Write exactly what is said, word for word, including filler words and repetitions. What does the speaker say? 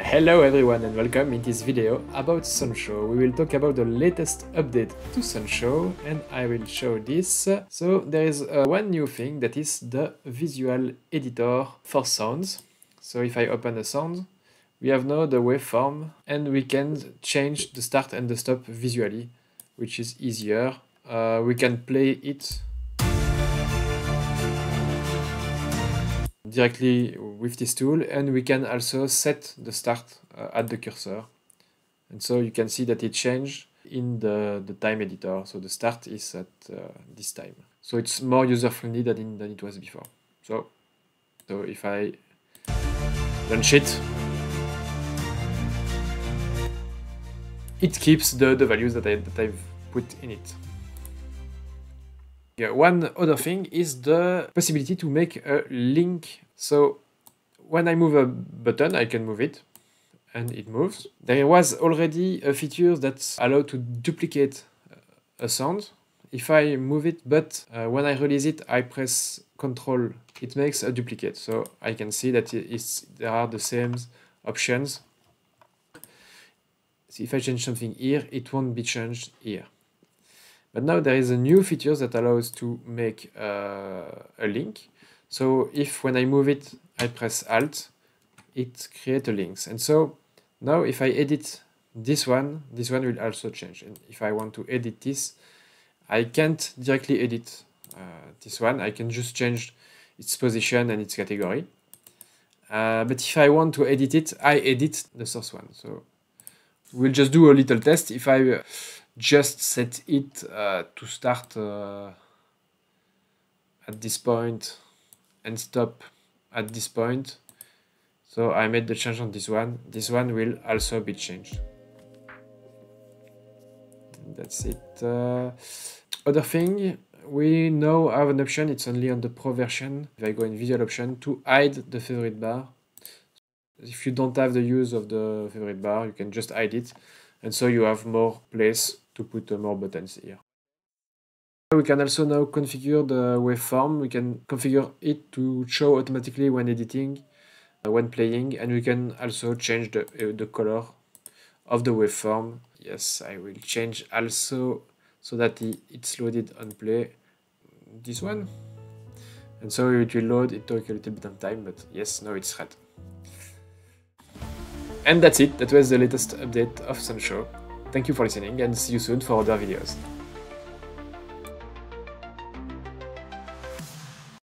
Hello everyone and welcome in this video about Sunshow. We will talk about the latest update to Sunshow and I will show this. So there is uh, one new thing, that is the visual editor for sounds. So if I open a sound, we have now the waveform and we can change the start and the stop visually, which is easier. Uh, we can play it directly with this tool, and we can also set the start uh, at the cursor, and so you can see that it changed in the, the time editor. So the start is at uh, this time, so it's more user-friendly than, in, than it was before. So, so if I launch it, it keeps the, the values that, I, that I've put in it. Yeah, one other thing is the possibility to make a link. So when I move a button, I can move it and it moves. There was already a feature that allowed to duplicate a sound. If I move it, but uh, when I release it, I press Control, it makes a duplicate. So I can see that it's, there are the same options. So if I change something here, it won't be changed here. But now there is a new feature that allows to make uh, a link. So if when I move it, I press Alt, it creates a link. And so now if I edit this one, this one will also change. And if I want to edit this, I can't directly edit uh, this one. I can just change its position and its category. Uh, but if I want to edit it, I edit the source one. So we'll just do a little test. If I uh, just set it uh, to start uh, at this point and stop at this point. So I made the change on this one. This one will also be changed. And that's it. Uh, other thing, we now have an option, it's only on the Pro version. If I go in visual option, to hide the favorite bar. If you don't have the use of the favorite bar, you can just hide it. And so you have more place to put uh, more buttons here. We can also now configure the waveform. We can configure it to show automatically when editing, uh, when playing, and we can also change the, uh, the color of the waveform. Yes, I will change also so that it's loaded on play, this one. And so it will load, it took a little bit of time, but yes, now it's red. And that's it, that was the latest update of Sunshow. Thank you for listening and see you soon for other videos.